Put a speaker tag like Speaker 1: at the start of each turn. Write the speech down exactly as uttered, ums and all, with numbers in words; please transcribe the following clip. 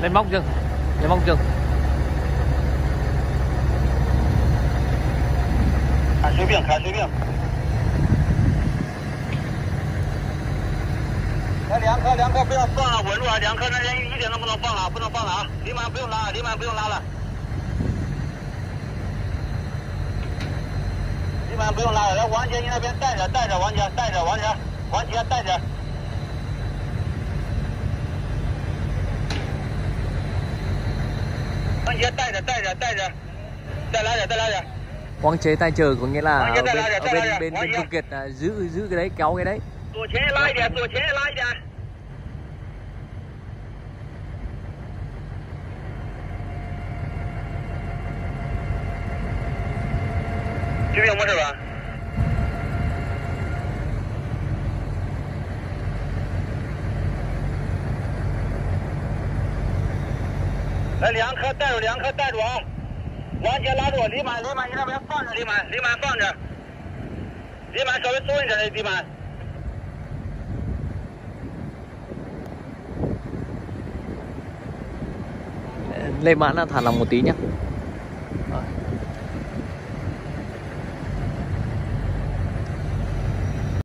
Speaker 1: Lên móc chừng, lên móc chừng.
Speaker 2: 看水平，看水平。来两颗，两颗不要放了，稳住啊！两颗那人一点都不能放了，不能放了啊！离满不用拉，离满不用拉了。离满不用拉了，来王姐你那边带着，带着王姐，带着王姐，王姐带着。王姐带着，带着，带着，再来点，再来点。
Speaker 1: Quang chế tay chờ có nghĩa là ở bên, ở bên bên bên Phương Kiệt là giữ giữ cái đấy, kéo cái đấy.
Speaker 2: 左前拉一点，左前拉一点。这边没事吧？来两颗，带住两颗，带住啊！ 往前拉住，李满，李满，你那边放着，李满，李满放着，李满稍微松一点的，李满。
Speaker 1: Lê Mãn là thả lỏng một tí nhá.